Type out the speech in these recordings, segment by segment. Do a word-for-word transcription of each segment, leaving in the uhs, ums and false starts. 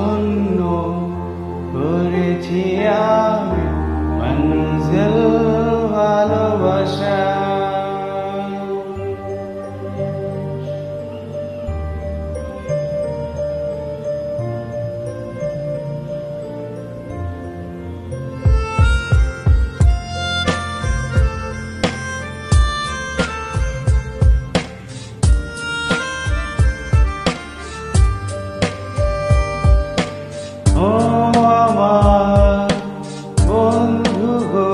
জন্য করেছি আমি মঞ্জিল ভালোবাসা। ও আমার বন্ধু গো,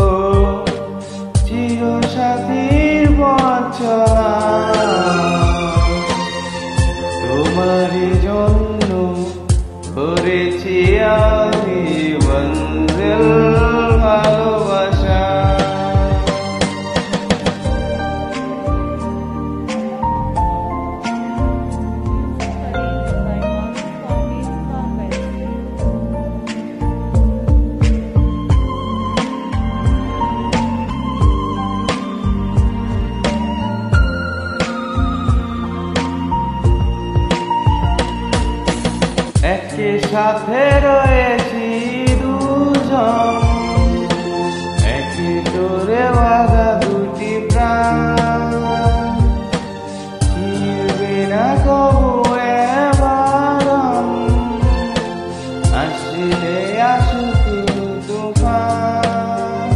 চিরসাথীর পথ চলা, তোমারই জন্য করেছি আমি মঞ্জিল ভালোবাসা। একই সাথে রয়েছি দুজন, একই ডোরে বাঁধা দুটি প্রাণ, ছিড়বে না কবু এবার, আসলে আসুক তুফান।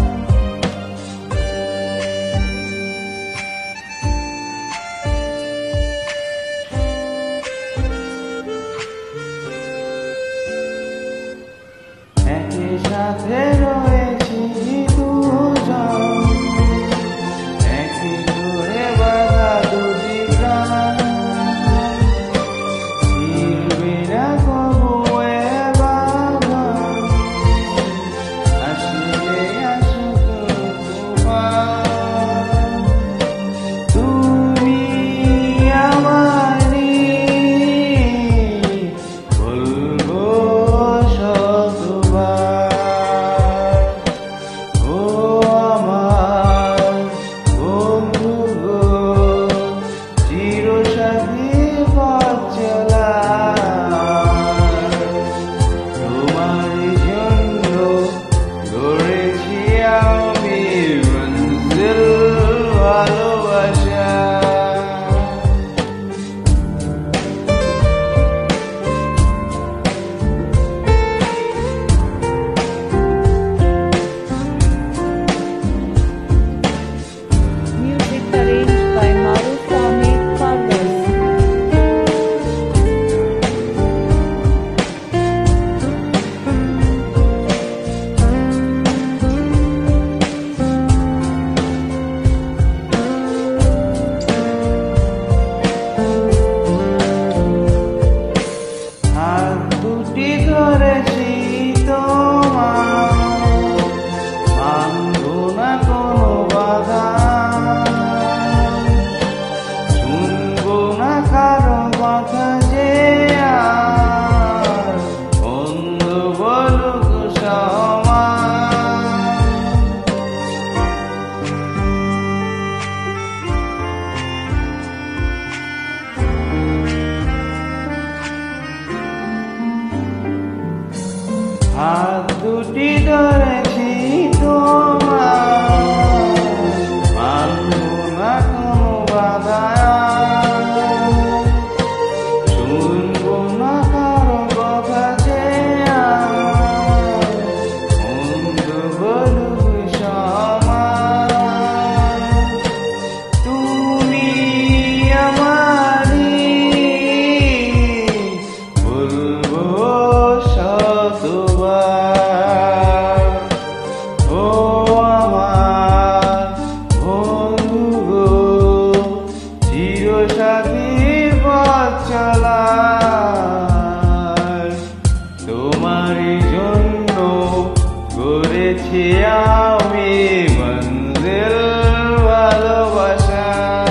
একই সাথে রয়েছি দুজন, একই ডোরে বাঁধা দুটি প্রাণ, ছিড়বে না কবু এবার, আসলে আসুক তুফান। তুমি আমারই বলবো হাত দুটি ধরেছি তোমার, মানবো না কোনো বাধা, শুনবো না কারো কথা যে মন্দ বলুক সমাজ। তুমি আমারই বলবো শতবার। ও আমার বন্ধু গো, চিরসাথীর পথ চলা, তোমারই জন্য করেছি আমি মঞ্জিল ভালোবাসা।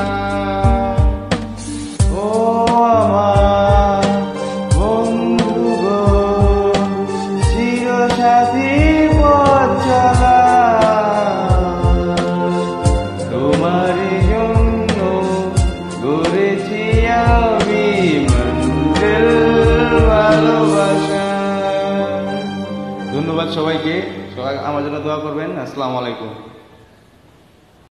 ও আমার বন্ধু গো, চিরসাথীর পথ চলা, তোমারই জন্য করেছি আমি মঞ্জিল ভালোবাসা। ধন্যবাদ সবাইকে, সবাই আমার জন্য দোয়া করবেন। আসসালামু আলাইকুম।